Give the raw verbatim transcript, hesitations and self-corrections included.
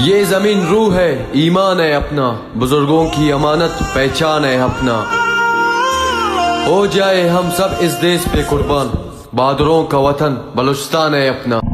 ये जमीन रूह है, ईमान है अपना, बुजुर्गों की अमानत पहचान है अपना। हो जाए हम सब इस देश पे कुर्बान, बहादुरों का वतन बलूचिस्तान है अपना।